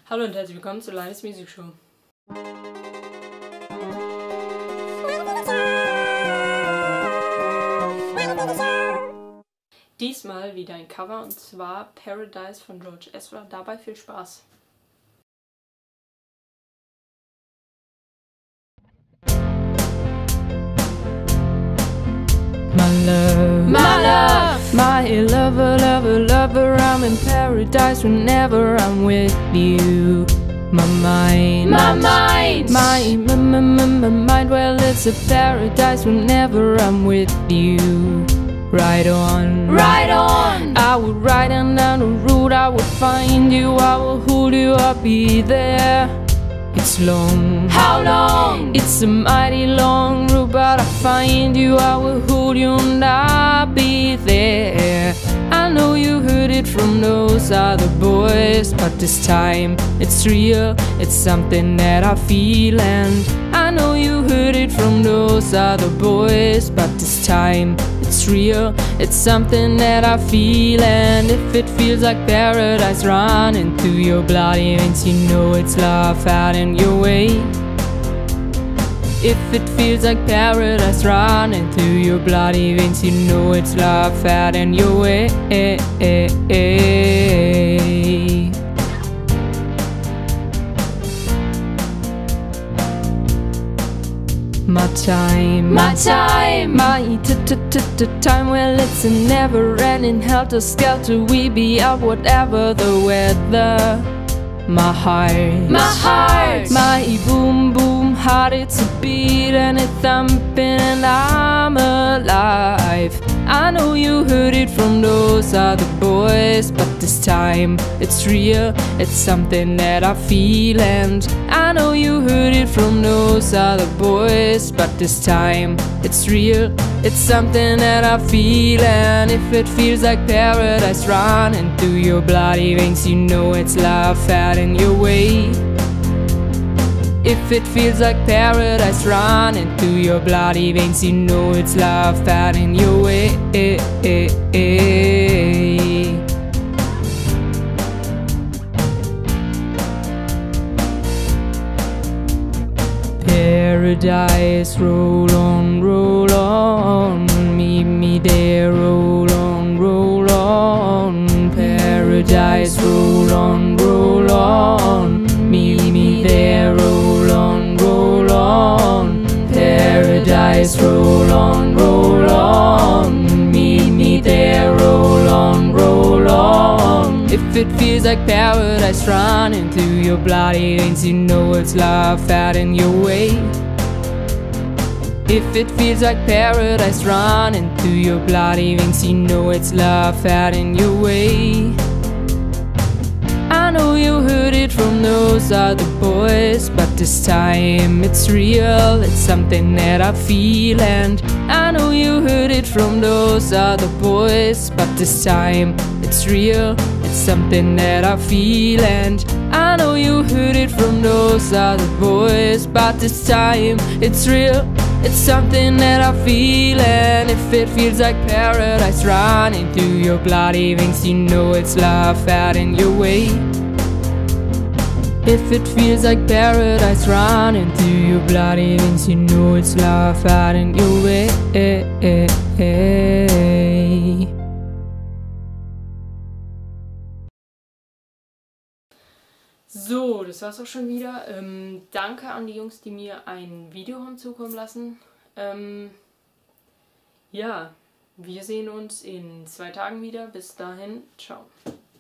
Hallo und herzlich willkommen zu Linus Music Show. Diesmal wieder ein Cover und zwar Paradise von George Ezra. Dabei viel Spaß. My love, my lover, I'm in paradise whenever I'm with you. My mind, my mind, well, it's a paradise whenever I'm with you. Right on, I will ride on down the road, I will find you, I will hold you, I'll be there. It's long, how long? It's a mighty long road, but I'll find you, I will hold you and I'll be there. I know you heard it from those other boys, but this time it's real, it's something that I feel. And I know you heard it from those other boys, but this time it's real, it's something that I feel. And if it feels like paradise running through your bloody veins, you know it's love out in your way. If it feels like paradise running through your bloody veins, you know it's love out in your way. My time, my time, well, it's a never-ending helter-skelter. We be out whatever the weather. My heart, my boom boom heart, it's a beat and it's thumping and I'm alive. I know you heard it from those other boys, but this time it's real, it's something that I feel. And I know you heard it from those other boys, but this time it's real, it's something that I feel. And if it feels like paradise running through your bloody veins, you know it's love out in your way. If it feels like paradise running through your bloody veins, you know it's love out in your way. Paradise, roll on, meet me there, roll on. Paradise, roll on, meet me there, roll on. Paradise, roll on, meet me there, roll on. If it feels like paradise running through your bloody veins, you know it's love out in your way. If it feels like paradise running through your bloody veins, you know it's love out in your way. I know you heard it from those other boys, but this time it's real, it's something that I feel. And I know you heard it from those other boys, but this time it's real, it's something that I feel. And I know you heard it from those other boys, but this time it's real, it's something that I feel. And if it feels like paradise running through your bloody veins, you know it's love out in your way. If it feels like paradise running through your bloody veins, you know it's love out in your way. So, das war's auch schon wieder. Danke an die Jungs, die mir ein Video haben zukommen lassen. Ja, wir sehen uns in 2 Tagen wieder. Bis dahin, ciao.